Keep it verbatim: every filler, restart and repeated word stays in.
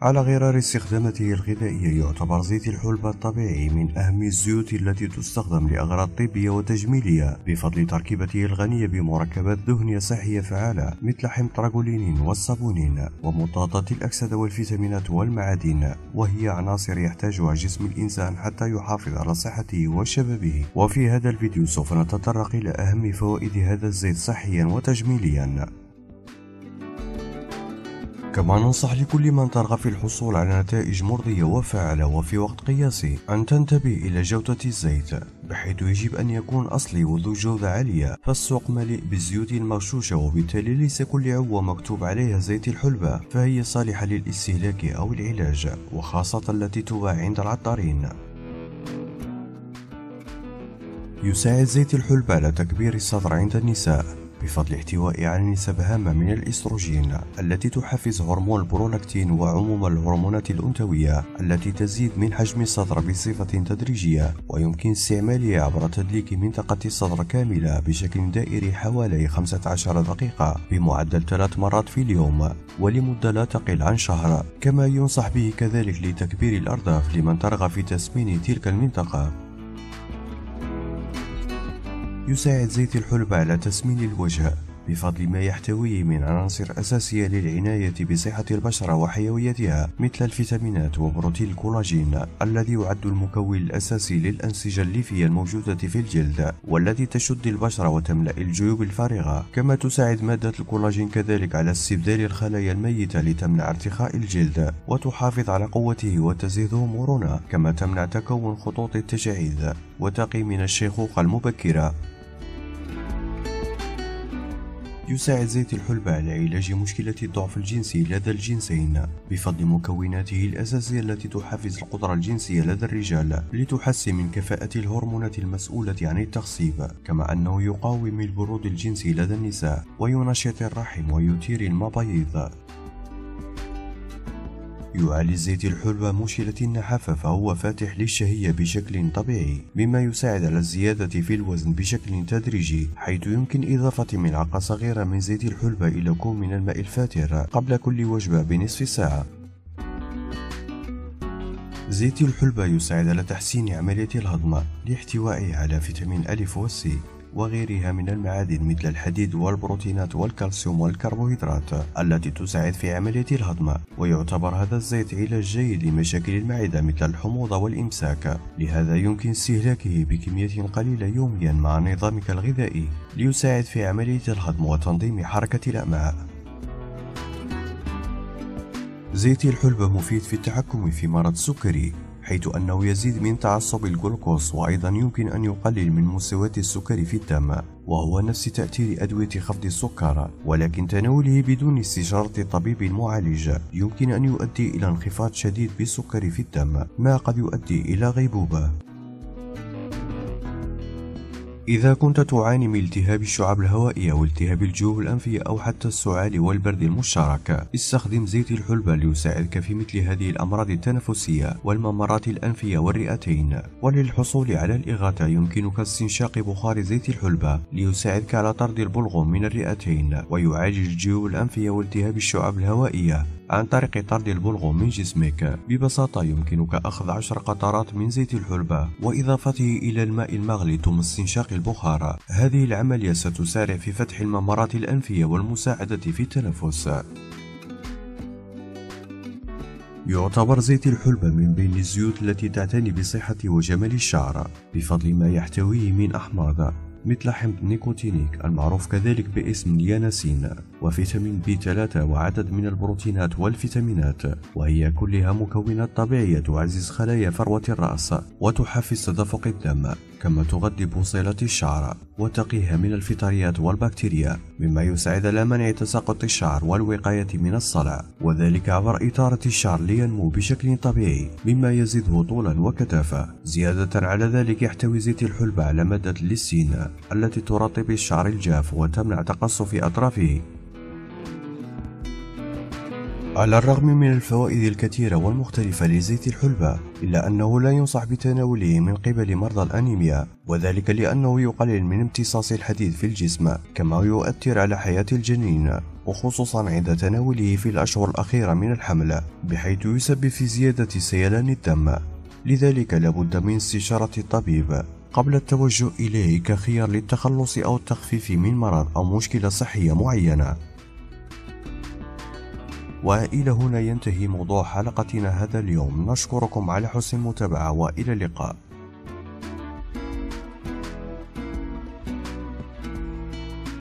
على غرار استخداماته الغذائية، يعتبر زيت الحلبة الطبيعي من أهم الزيوت التي تستخدم لأغراض طبية وتجميلية، بفضل تركيبته الغنية بمركبات دهنية صحية فعالة مثل حمض تراجولينين والصابونين ومضادات الأكسدة والفيتامينات والمعادن، وهي عناصر يحتاجها جسم الإنسان حتى يحافظ على صحته وشبابه. وفي هذا الفيديو سوف نتطرق إلى أهم فوائد هذا الزيت صحيا وتجميليا. كما ننصح لكل من ترغب في الحصول على نتائج مرضية وفعالة وفي وقت قياسي أن تنتبه إلى جودة الزيت، بحيث يجب أن يكون أصلي وذو جودة عالية، فالسوق مليء بالزيوت المغشوشة، وبالتالي ليس كل عبوة مكتوب عليها زيت الحلبة فهي صالحة للاستهلاك أو العلاج، وخاصة التي تباع عند العطارين. يساعد زيت الحلبة على تكبير الصدر عند النساء بفضل احتوائه على نسب هامة من الإستروجين التي تحفز هرمون البرولاكتين وعموم الهرمونات الأنثوية التي تزيد من حجم الصدر بصفة تدريجية، ويمكن استعمالها عبر تدليك منطقة الصدر كاملة بشكل دائري حوالي خمسة عشر دقيقة بمعدل ثلاث مرات في اليوم ولمدة لا تقل عن شهر. كما ينصح به كذلك لتكبير الأرداف لمن ترغب في تسمين تلك المنطقة. يساعد زيت الحلبة على تسمين الوجه بفضل ما يحتويه من عناصر أساسية للعناية بصحة البشرة وحيويتها مثل الفيتامينات وبروتين الكولاجين الذي يعد المكون الأساسي للأنسجة الليفية الموجودة في الجلد والتي تشد البشرة وتملأ الجيوب الفارغة. كما تساعد مادة الكولاجين كذلك على استبدال الخلايا الميتة لتمنع ارتخاء الجلد وتحافظ على قوته وتزيده مرونة، كما تمنع تكون خطوط التجاعيد وتقي من الشيخوخة المبكرة. يساعد زيت الحلبة على علاج مشكلة الضعف الجنسي لدى الجنسين بفضل مكوناته الأساسية التي تحفز القدرة الجنسية لدى الرجال لتحسن من كفاءة الهرمونات المسؤولة عن التخصيب، كما أنه يقاوم البرود الجنسي لدى النساء وينشط الرحم ويثير المبايض. يعالج زيت الحلبة مشكلة النحافة، فهو فاتح للشهية بشكل طبيعي مما يساعد على الزيادة في الوزن بشكل تدريجي، حيث يمكن إضافة ملعقة صغيرة من زيت الحلبة إلى كوب من الماء الفاتر قبل كل وجبة بنصف ساعة. زيت الحلبة يساعد على تحسين عملية الهضم لاحتوائه على فيتامين ألف وسي وغيرها من المعادن مثل الحديد والبروتينات والكالسيوم والكربوهيدرات التي تساعد في عملية الهضم. ويعتبر هذا الزيت علاج جيد لمشاكل المعدة مثل الحموضة والإمساك، لهذا يمكن استهلاكه بكمية قليلة يوميا مع نظامك الغذائي ليساعد في عملية الهضم وتنظيم حركة الأمعاء. زيت الحلبة مفيد في التحكم في مرض السكري، حيث أنه يزيد من تعصب الجلوكوز، وأيضا يمكن أن يقلل من مستويات السكر في الدم، وهو نفس تأثير أدوية خفض السكر، ولكن تناوله بدون استشارة الطبيب المعالج يمكن أن يؤدي إلى انخفاض شديد بالسكر في الدم، ما قد يؤدي إلى غيبوبة. إذا كنت تعاني من التهاب الشعب الهوائية والتهاب الجيوب الأنفية أو حتى السعال والبرد المشترك، استخدم زيت الحلبة ليساعدك في مثل هذه الأمراض التنفسية والممرات الأنفية والرئتين. وللحصول على الإغاثة يمكنك استنشاق بخار زيت الحلبة ليساعدك على طرد البلغم من الرئتين، ويعالج الجيوب الأنفية والتهاب الشعب الهوائية عن طريق طرد البلغم من جسمك. ببساطة يمكنك أخذ عشر قطرات من زيت الحلبة وإضافته إلى الماء المغلي ثم استنشاق البخار. هذه العملية ستسارع في فتح الممرات الأنفية والمساعدة في التنفس. يعتبر زيت الحلبة من بين الزيوت التي تعتني بصحة وجمال الشعر بفضل ما يحتويه من أحماض مثل حمض نيكوتينيك المعروف كذلك باسم اليانسين وفيتامين بي ثلاثة وعدد من البروتينات والفيتامينات، وهي كلها مكونات طبيعية تعزز خلايا فروة الرأس وتحفز تدفق الدم، كما تغذي بوصيلات الشعر وتقيها من الفطريات والبكتيريا، مما يساعد على منع تساقط الشعر والوقاية من الصلع، وذلك عبر إثارة الشعر لينمو بشكل طبيعي مما يزيده طولا وكثافة. زيادة على ذلك يحتوي زيت الحلبة على مادة الليسين التي ترطب الشعر الجاف وتمنع تقصف أطرافه. على الرغم من الفوائد الكثيرة والمختلفة لزيت الحلبة، إلا أنه لا ينصح بتناوله من قبل مرضى الأنيميا، وذلك لأنه يقلل من امتصاص الحديد في الجسم كما يؤثر على حياة الجنين. وخصوصا عند تناوله في الأشهر الأخيرة من الحمل، بحيث يسبب في زيادة سيلان الدم. لذلك لابد من استشارة الطبيب قبل التوجه إليه كخيار للتخلص أو التخفيف من مرض أو مشكلة صحية معينة. وإلى هنا ينتهي موضوع حلقتنا هذا اليوم. نشكركم على حسن المتابعة وإلى اللقاء.